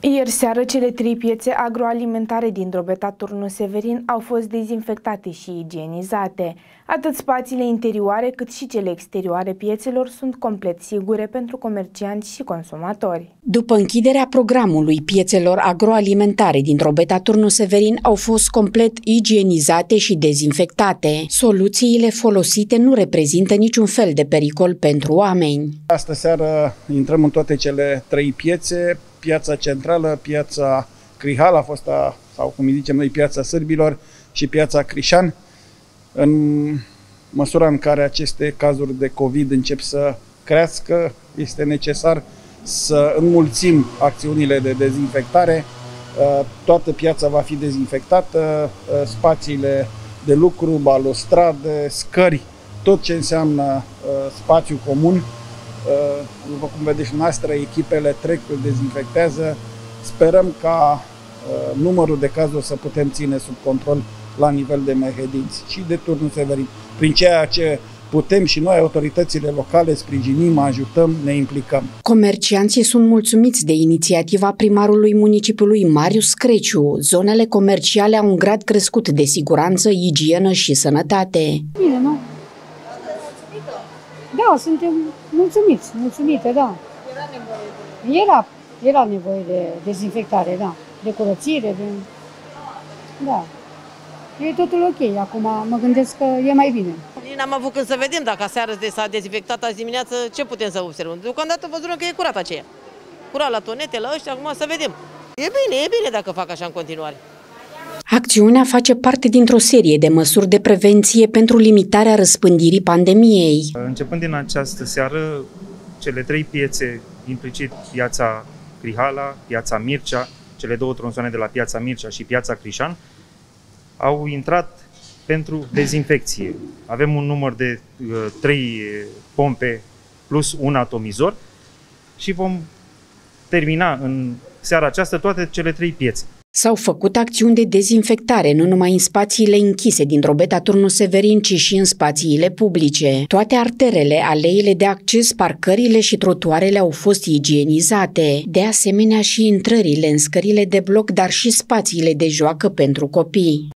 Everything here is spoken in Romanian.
Ieri seară, cele 3 piețe agroalimentare din Drobeta Turnu Severin au fost dezinfectate și igienizate. Atât spațiile interioare cât și cele exterioare piețelor sunt complet sigure pentru comercianți și consumatori. După închiderea programului, piețelor agroalimentare din Drobeta Turnu Severin au fost complet igienizate și dezinfectate. Soluțiile folosite nu reprezintă niciun fel de pericol pentru oameni. Astă seară intrăm în toate cele 3 piețe. Piața centrală, piața Crihal, sau cum îi zicem noi, piața Sârbilor, și piața Crișan. În măsura în care aceste cazuri de COVID încep să crească, este necesar să înmulțim acțiunile de dezinfectare. Toată piața va fi dezinfectată, spațiile de lucru, balustrade, scări, tot ce înseamnă spațiu comun. După cum vedeți dumneavoastră, echipele trec, îl dezinfectează. Sperăm ca numărul de cazuri să putem ține sub control la nivel de Mehedinți și de Turnu Severin. Prin ceea ce putem și noi, autoritățile locale, sprijinim, ajutăm, ne implicăm. Comercianții sunt mulțumiți de inițiativa primarului municipiului Marius Creciu. Zonele comerciale au un grad crescut de siguranță, igienă și sănătate. Bine, nu? Da, suntem mulțumite, da. Era nevoie de dezinfectare, da. De curățire, da. E totul ok. Acum mă gândesc că e mai bine. N-am avut când să vedem dacă aseară s-a dezinfectat azi dimineață, ce putem să observăm. Deocamdată văzurăm că e curat aceea. Curat la tonete, la ăștia, acum să vedem. E bine dacă fac așa în continuare. Acțiunea face parte dintr-o serie de măsuri de prevenție pentru limitarea răspândirii pandemiei. Începând din această seară, cele 3 piețe, implicit piața Crihala, piața Mircea, cele 2 tronsoane de la piața Mircea și piața Crișan, au intrat pentru dezinfecție. Avem un număr de 3 pompe plus un atomizor și vom termina în seara aceasta toate cele 3 piețe. S-au făcut acțiuni de dezinfectare nu numai în spațiile închise din Drobeta Turnu Severin, ci și în spațiile publice. Toate arterele, aleile de acces, parcările și trotuarele au fost igienizate. De asemenea și intrările în scările de bloc, dar și spațiile de joacă pentru copii.